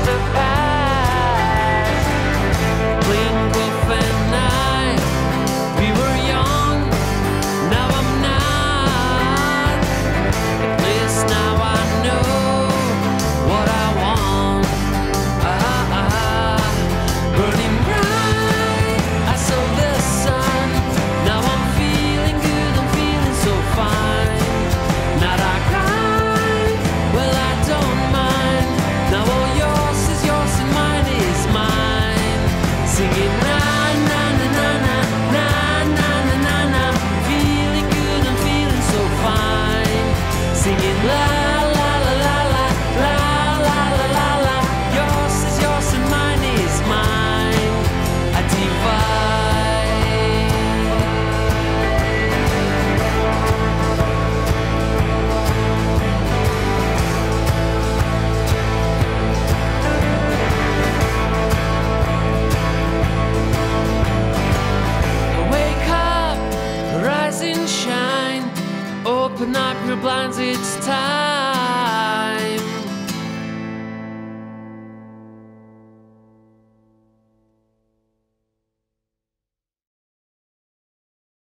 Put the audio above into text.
the past. Blink of an eye, we were young, now I'm not. At least now I know what I want. Burning bright, I saw the sun. Now I'm feeling good, I'm feeling so fine. Not I cry, well I don't mind. Now all yours is yours and mine is mine. Singing na na na na na na na na na na. Feeling good, I'm feeling so fine. Singing la la la la la la la la la la. Yours is yours and mine is mine. I divide. Wake up, rise and shine. Open up your blinds, it's time.